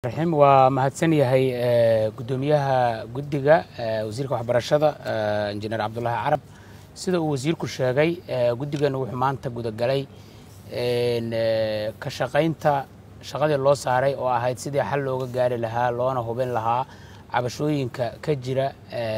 رحيم ومهتسن يهي قدوميها قدقة وزيرك وحبرشادة انجينير عبد الله عرب سيدا وزيرك الشاقي قدقة نوح مانتا قدقالي كشاقينتا شاقادي اللو ساري وهايد سيدي حل لوغا قاري لها لونا هوبين لها عبشوين كجرة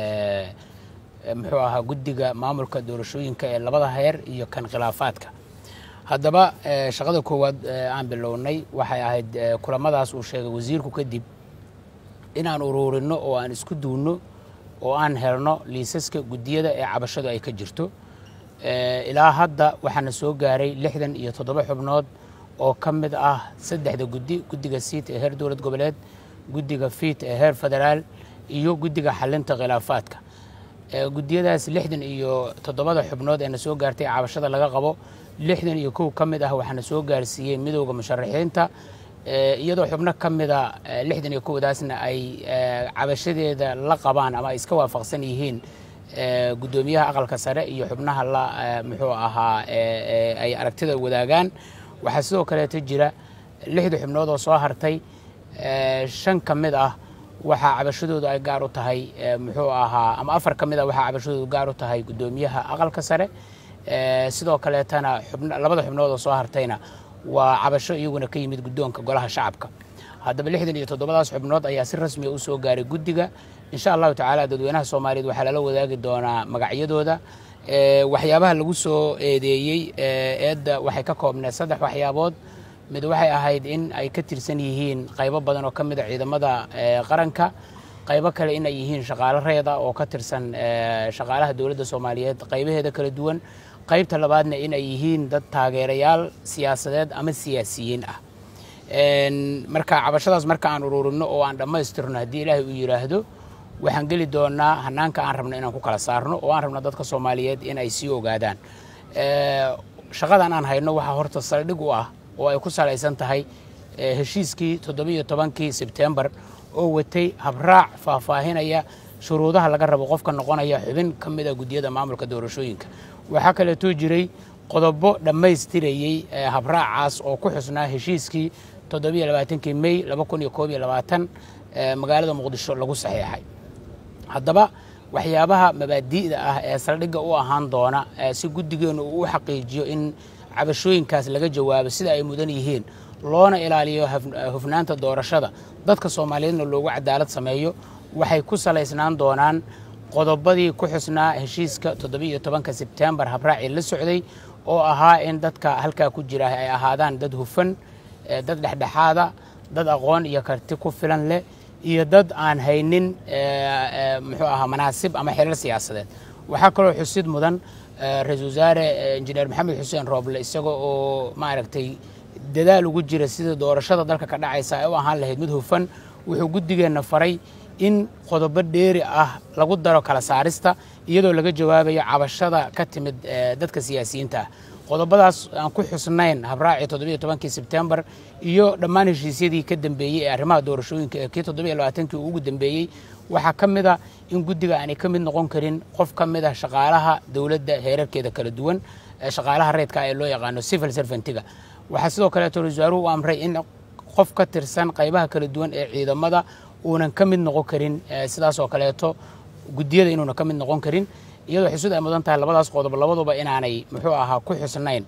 محوها قدقة مامولكا دورشوين لبدا هير iyo kan khilaafaadka haddaba shaqada koowaad aan bilownay waxay ahayd kulamadaas uu sheegay wasiirku kadib inaan ururino oo aan isku duuno oo aan helno liisaska gudiyada ee cabashadu ay ka jirto ilaa hadda waxaana soo gaaray 67 xubnood oo ka mid ah saddexda gudiga siit ee heer dowlad goboleed gudiga fiit ee heer federaal iyo gudiga xalinta khilaafaadka gudiyadaas 67 xubnood ee soo gaartay cabashada laga qabo 61 ka mid ah waxaana soo gaarsiiyay midowga musharaxiinta iyadoo xubno ka mid ah 61daasna ay cabashadeeda la qabaan ama iska waafaqsan yihiin gudoomiyaha aqalka sare iyo xubnaha la muxuu ahaa ay aragtida wadaagaan waxa sidoo kale jira 6 xubnood oo soo hartay 5 ka mid ah waxa cabashadoodu ay gaar u tahay muxuu ahaa ama 4 ka mid ah waxa cabashadoodu gaar u tahay gudoomiyaha aqalka sare sidoo kale tana labada xubnood oo soo hartayna waa cabasho iyaguna ka yimid gudoonka golaha shacabka haddaba 67daas xubnood ayaa si rasmi ah u soo gaaray gudiga insha Allah taala dadweynaha Soomaaliyeed waxa la wadaagi doonaa magacyadooda waxyaabaha lagu soo eedeeyay eedda waxay ka koobnaa 3 waxyaabood mid waxay ahayd in ay ka tirsan yihiin qaybo badan oo kamid ah ciidamada qaranka qaybo kale in ay yihiin shaqaale reeda oo ka tirsan shaqaalaha dawladda Soomaaliyeed qaybaheeda kala duwan qaybta labaadna in ay yihiin dad taageerayaal siyaasadeed ama siyaasiyiin ah marka cabashadaas marka aan ururino oo aan dhameystirno hadii Ilaahay uu yiraahdo waxaan gali doonaa hanaanka aan rabno inaan ku kala saarno oo aan rabno dadka Soomaaliyeed in ay sii ogaadaan shaqadan aan hayno waxa horta saldhig u ah oo ay ku salaysan tahay heshiiskii 17kii September oo watay habraac faahfaahinaya shuruudaha laga rabo qofka noqonaya xubin kamid ah gudiyada maamulka doorashooyinka waxa kale oo jiray qodobo dhameystirayay habraacaas oo ku xusnaa heshiiskii 27kii May 2021 magaalada Muqdisho lagu saxiixay haddaba waxyaabaha mabaadi'da ah ee saldhigga u ahaan doona si gudigeenu uu xaqiijiyo in cabashooyinkaas laga jawaabo sida ay mudan yihiin loona ilaaliyo hufnaanta doorashada dadka Soomaaliyeedna loogu cadaalad sameeyo waxay ku saleysnaan doonaan qodobadii ku xusnaa heshiiska 17ka September habraaci la socday oo ahaa in dadka halka ku jira ay ahaadaan dad hufan dad dhexdhexaada dad aqoon iyo karti ku filan leh iyo dad aan haynin muxuu ahaa manaasib ama xilal siyaasadeed waxa kale oo xusid mudan ra'iisul wasaare injineer Maxamed Xuseen Rooble isagoo oo ma aragtay dadaal ugu jira sida doorashada dalka ka dhacaysa ay u ahaan lahayd mid hufan wuxuu gudigeena faray in qodobo dheeri ah lagu daro kala saarista iyadoo laga jawaabayo cabashada ka timid dadka siyaasiyiinta qodobadaas aan ku xusnayn habraaci 17kii September iyo dhammaan heshiisyadii ka dambeeyay ee arrimaha doorashooyinka ee 27kii ugu dambeeyay waxa kamid ah in gudiga aan ka mid noqon karin qof kamid ah shaqaalaha dawladda heerarkeeda kala duwan shaqaalaha reedka ee loo yaqaan civil servant-ga waxa sidoo kale wasaaruhu u amray in qof ka tirsan qaybaha kala duwan ee ciidamada uunan ka mid noqon karin sidaas oo kaleeto gudiyada inuuna ka mid noqon karin iyadoo xisud ay mudan tahay labadaas qodob labaduba inaanay muxuu ahaa ku xusnayn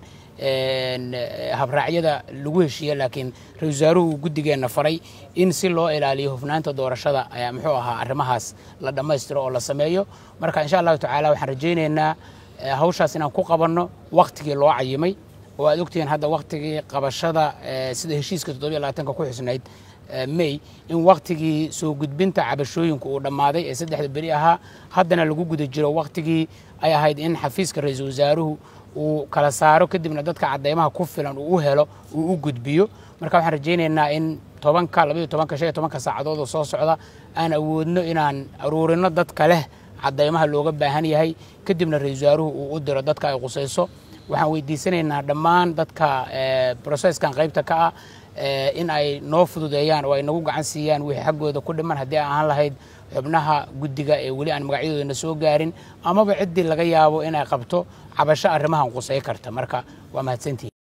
habraacyada lagu heshiiyay laakiin ra'iisul wasaaruhu gudigeena faray in si loo ilaaliyo hufnaanta doorashada ayaa muxuu ahaa arrimahaas la dhameystiro oo la sameeyo marka insha Allah taala waxaan rajaynaynaa hawshaas inaan ku qabanno waqtigii loo cayimay oo aad ogtiin hadda waqtigii qabashada sida heshiiska 27ka ku xusnayd May in waqtigii soo gudbinta cabashooyinku uu dhamaaday ee 3 bari ahaa haddana lagu guda jiro waqtigii ay ahayd in xafiiska ra'iisul wasaaruhu uu kala saaro kadibna dadka cadeymaha ku filan uu helo uu u gudbiyo marka waxaan rajaynaynaa in 10ka 12ka 15 saacadood oo soo socda aan awoodno inaan ururino dadka leh cadeymaha looga baahan yahay kadibna ra'iisul wasaaruhu uu u diro dadka ay qusayso waxaan weydiisanaynaa dhammaan dadka processkan qaybta ka ah in ay noo fududeeyaan oo ay nagu gacan siiyaan wixii xaggooda ku dhiman hadii aan lahayd xubnaha gudiga ee wali aan magacyadooda soo gaarin amaba cidii laga yaabo in ay qabto cabasho arrimahan qusay karta marka waa mahadsantii